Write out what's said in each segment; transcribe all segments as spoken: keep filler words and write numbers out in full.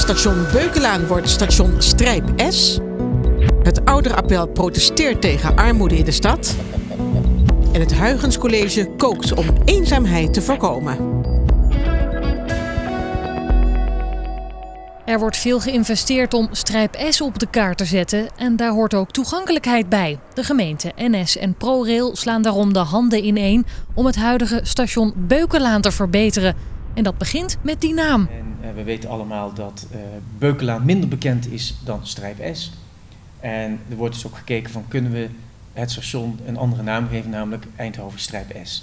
Station Beukelaan wordt station Strijp S. Het Ouderappel protesteert tegen armoede in de stad. En het Huygens College kookt om eenzaamheid te voorkomen. Er wordt veel geïnvesteerd om Strijp S op de kaart te zetten en daar hoort ook toegankelijkheid bij. De gemeente, N S en ProRail slaan daarom de handen ineen om het huidige station Beukelaan te verbeteren. En dat begint met die naam. En uh, we weten allemaal dat uh, Beukelaan minder bekend is dan Strijp S. En er wordt dus ook gekeken van kunnen we het station een andere naam geven, namelijk Eindhoven Strijp S.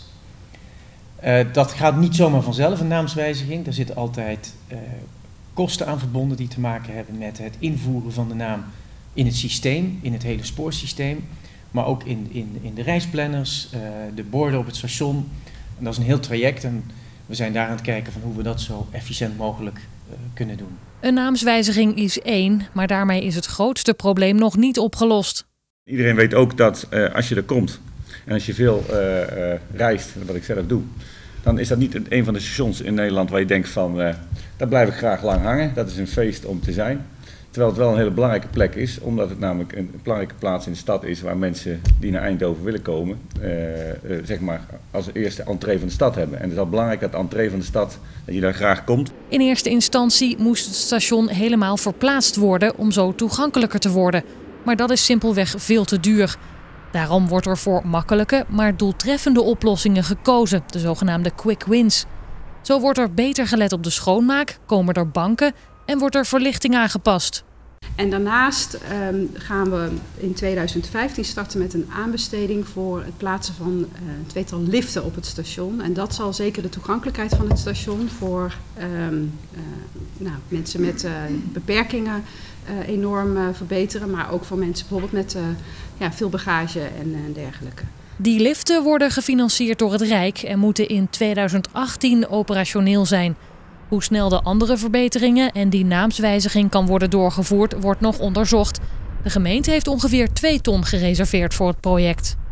Uh, dat gaat niet zomaar vanzelf, een naamswijziging. Daar zitten altijd uh, kosten aan verbonden die te maken hebben met het invoeren van de naam in het systeem, in het hele spoorsysteem. Maar ook in, in, in de reisplanners, uh, de borden op het station. En dat is een heel traject en we zijn daar aan het kijken van hoe we dat zo efficiënt mogelijk uh, kunnen doen. Een naamswijziging is één, maar daarmee is het grootste probleem nog niet opgelost. Iedereen weet ook dat uh, als je er komt en als je veel uh, uh, reist, wat ik zelf doe, dan is dat niet een van de stations in Nederland waar je denkt van, uh, daar blijf ik graag lang hangen. Dat is een feest om te zijn. Terwijl het wel een hele belangrijke plek is, omdat het namelijk een belangrijke plaats in de stad is waar mensen die naar Eindhoven willen komen, uh, uh, zeg maar als eerste entree van de stad hebben. En het is al belangrijk dat de entree van de stad, dat je daar graag komt. In eerste instantie moest het station helemaal verplaatst worden om zo toegankelijker te worden. Maar dat is simpelweg veel te duur. Daarom wordt er voor makkelijke, maar doeltreffende oplossingen gekozen, de zogenaamde quick wins. Zo wordt er beter gelet op de schoonmaak, komen er banken en wordt er verlichting aangepast. En daarnaast um, gaan we in tweeduizend vijftien starten met een aanbesteding voor het plaatsen van uh, een tweetal liften op het station. En dat zal zeker de toegankelijkheid van het station voor um, uh, nou, mensen met uh, beperkingen uh, enorm uh, verbeteren. Maar ook voor mensen bijvoorbeeld met uh, ja, veel bagage en uh, dergelijke. Die liften worden gefinancierd door het Rijk en moeten in tweeduizend achttien operationeel zijn. Hoe snel de andere verbeteringen en die naamswijziging kan worden doorgevoerd, wordt nog onderzocht. De gemeente heeft ongeveer twee ton gereserveerd voor het project.